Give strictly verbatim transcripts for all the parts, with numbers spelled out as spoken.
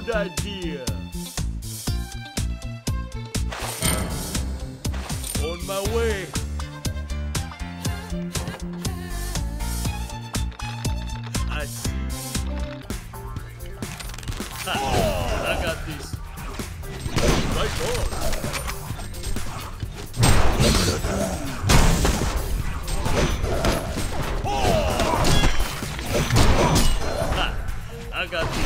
Good idea. On my way. I see. Ha, I got this. Right on. Ha, I got this.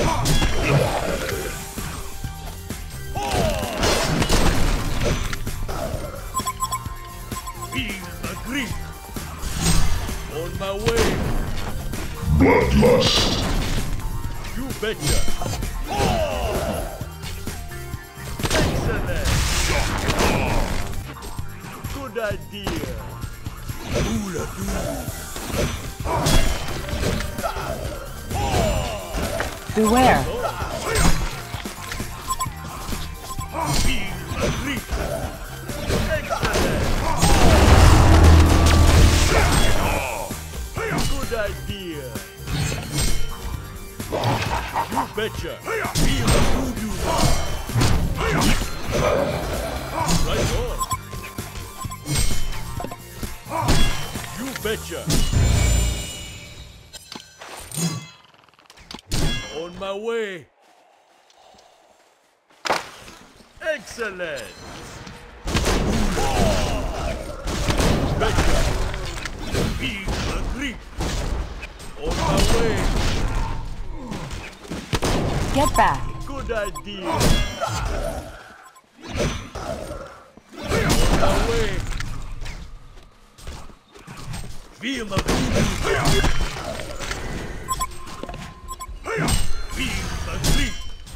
Feel the grip. On my way. Bloodlust. You betcha. Excellent. Good idea. Ooh, Beware. Feel the grip. Excellent. Good idea. You betcha. Feel the voodoo. Right on. You betcha. On my way. Excellent. Betcha. Feel the grip. On my way. Get back. Good idea. On my way. Feel the voodoo. Feel the grip.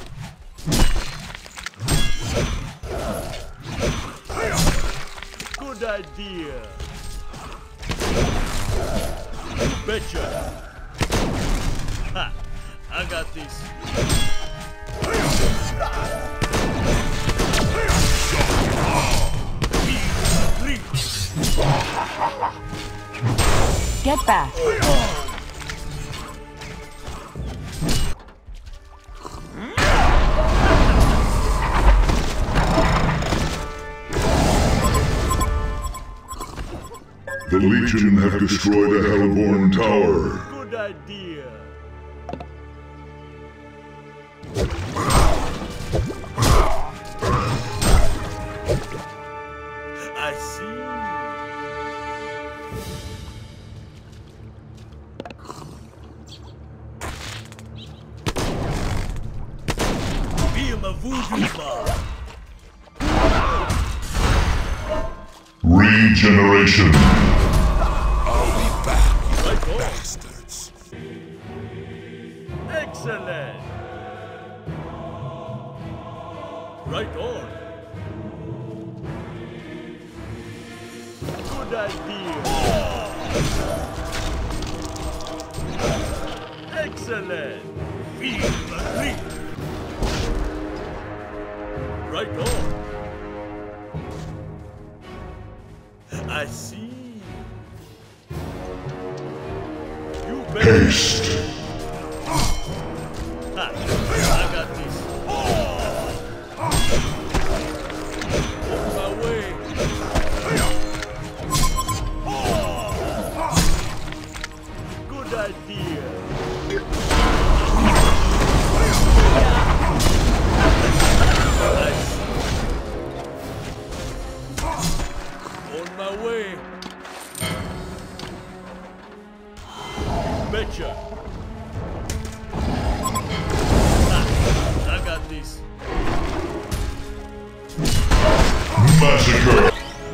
Good idea. You betcha. Ha! I got this. Get back. The Legion have destroyed a Hellborn tower. Good idea. I see. Feel my voodoo bar. Regeneration. I'll be back, you Right on. bastards. Excellent. Right on. Good idea. Excellent. Feel the grip. Right on. I see. You bet. Haste. Ha, I got this. On my way. Good idea. I see. On my way. Betcha. Ha, I got this. Massacre.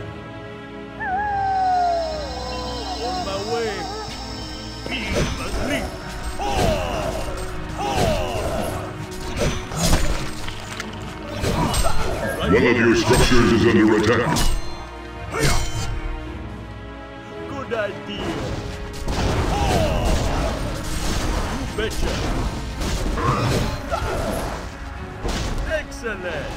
On my way. Feel the grip. Right One of your structures is under attack. Good idea. You betcha. Excellent.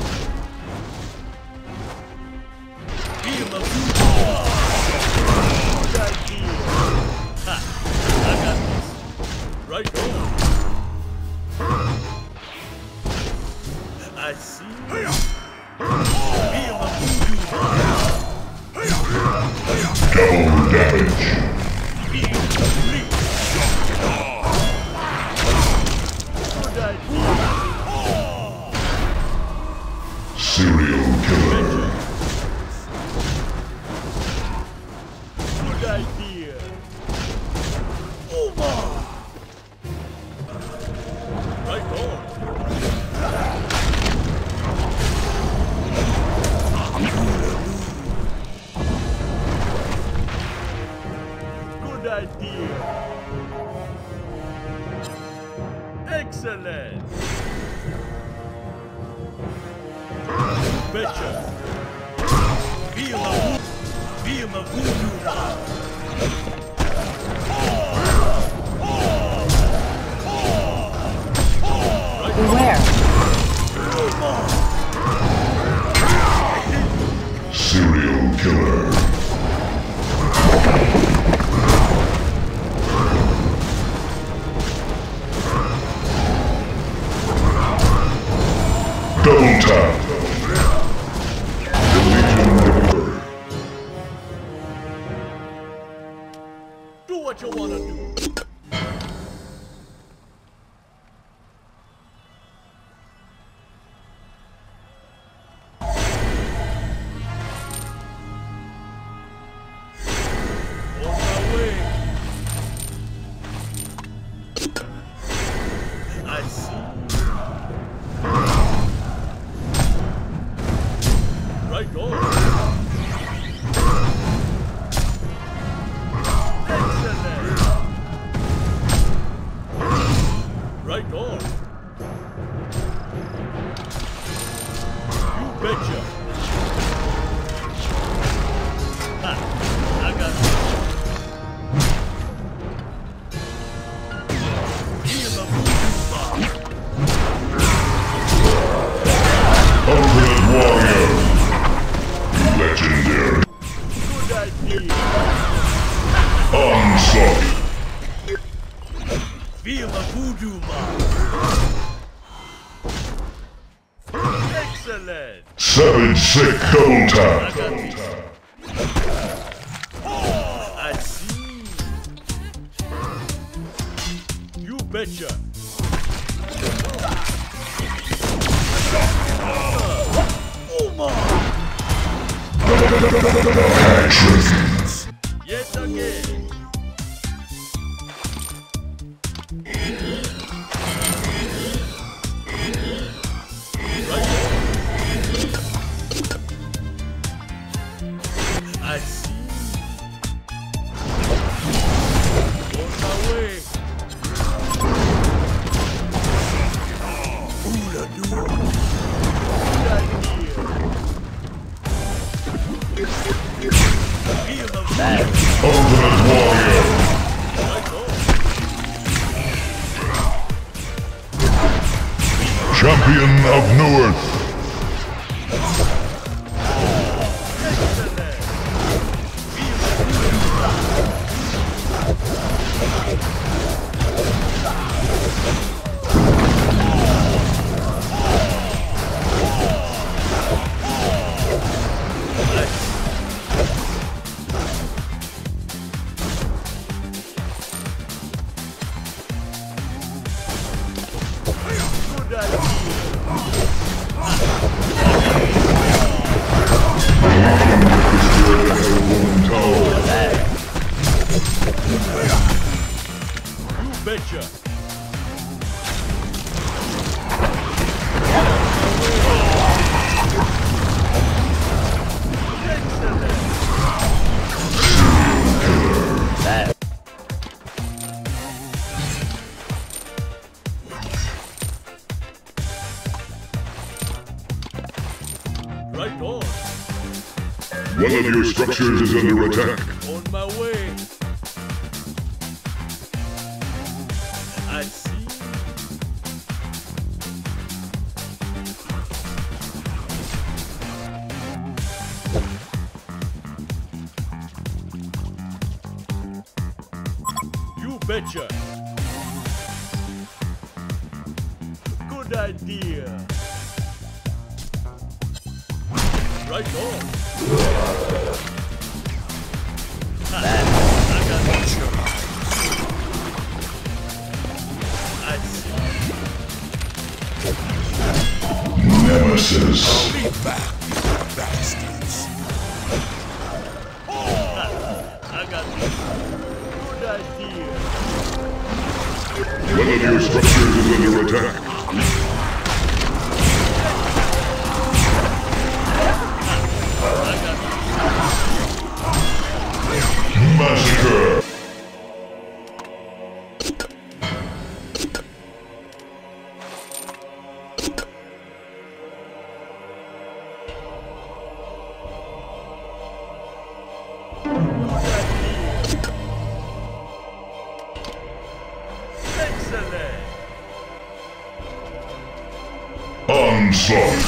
Feel the voodoo. Good idea. Ha, I got this. Right on. I see. Feel the voodoo bar. Double damage. Feel the bleed. Good idea. Serial killer. Good idea. Over. Right on. Good idea. Excellent. Betcha. Feel the voodoo. Feel the voodoo bar. Beware. Serial killer. Double tap. The Legion Reaper. Do what you wanna do. On my way. I see. Right on. Excellent. Right on. You betcha. Ha, I got it. Feel the voodoo bar. Ultimate Warrior. Legendary. Good idea. Onslaught. Feel the voodoo bar. Excellent. Savage Sick Double I Tap. got this. I see. You betcha. Oh my! Hat-trick. Yet again. Right. I see. On my way. Ooh-la-doo. Good idea. Feel the Ultimate Warrior. right on. Champion of Newarth. Excellent. Feel good idea. Hellborn Tower. You betcha. Right on. One of your structures is under attack. On my way. I see. You betcha. Good idea. Right on. That I got watch your eyes. I see. Nemesis. I'll be back, you bastards. I got this. Good idea. One of your structures is under attack. Massacre! Excellent. Onslaught!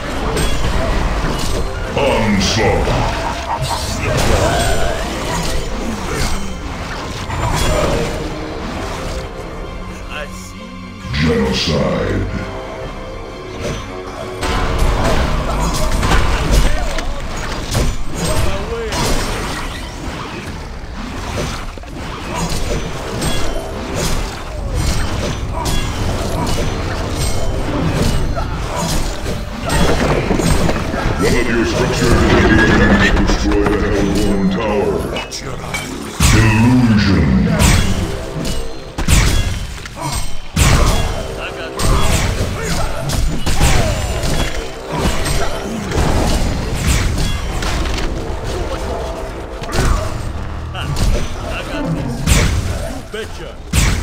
Onslaught! I see. Genocide! My way. One of your structures is under attack to destroy the Hellborn Tower. Watch your eyes. Illusion! I got I got this. You betcha.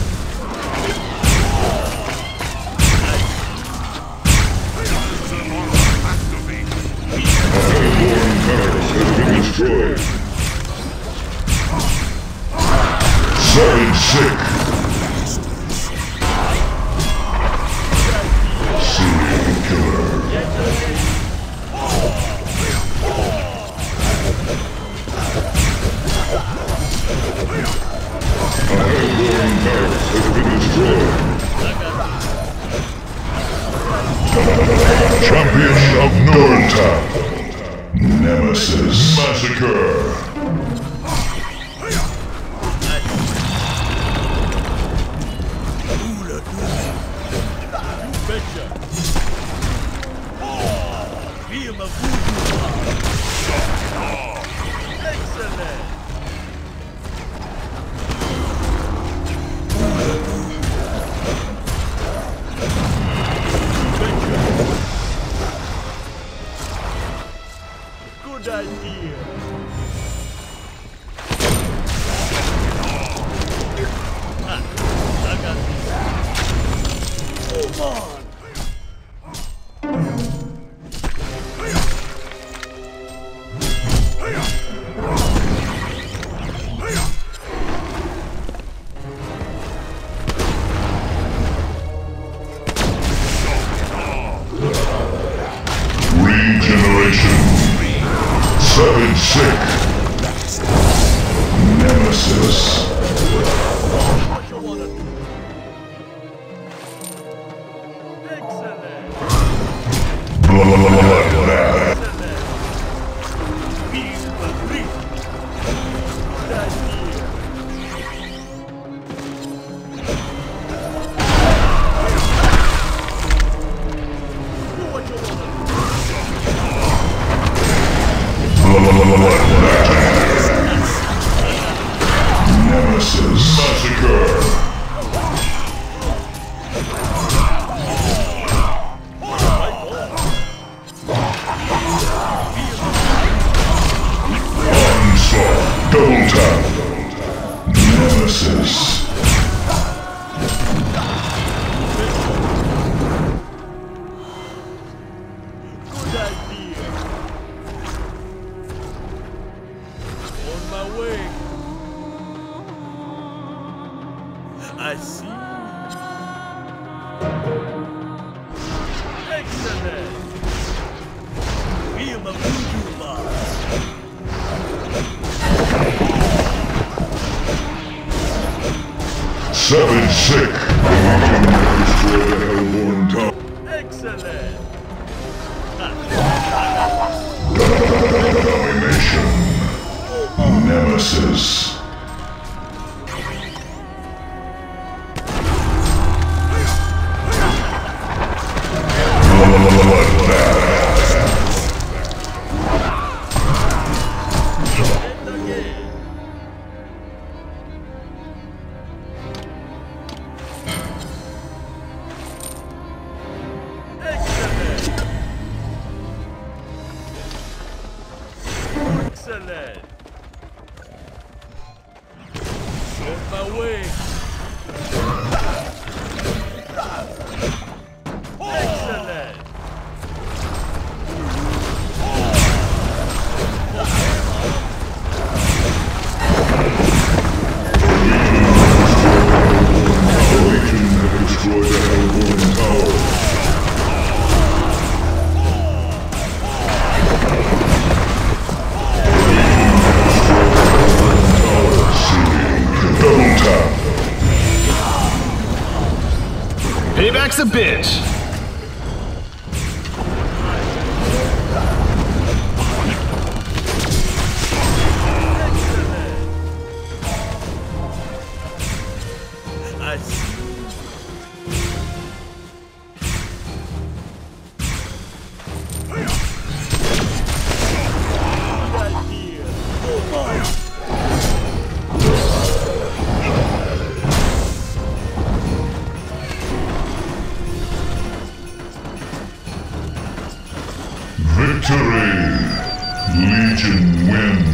Hellborn Tower has been destroyed. Solid sick! Serial killer. A Hellborn Tower has been destroyed. Champion of Nortown. Nemesis Massacre. Betcha. Feel the voodoo. Excellent. Good idea. Ah, I got this. Move on. Regeneration. Seven sick. Nemesis. What you wanna do? Excellent. Bloodbath. Excellent. Feel the breeze. Good idea. Do what you wanna Nemesis Massacre. Onslaught. Double tap. Nemesis. Good idea. On my way. I see. Excellent. Feel the voodoo bars. Seven sick. Destroy the Hellborn Tower. Excellent. Done. Nemesis. Excellent. On my way. Excellent. The Legion have destroyed the Hellborn Tower. Double tap. Payback's a bitch. I see. Good idea. Oh my. Victory! Legion wins.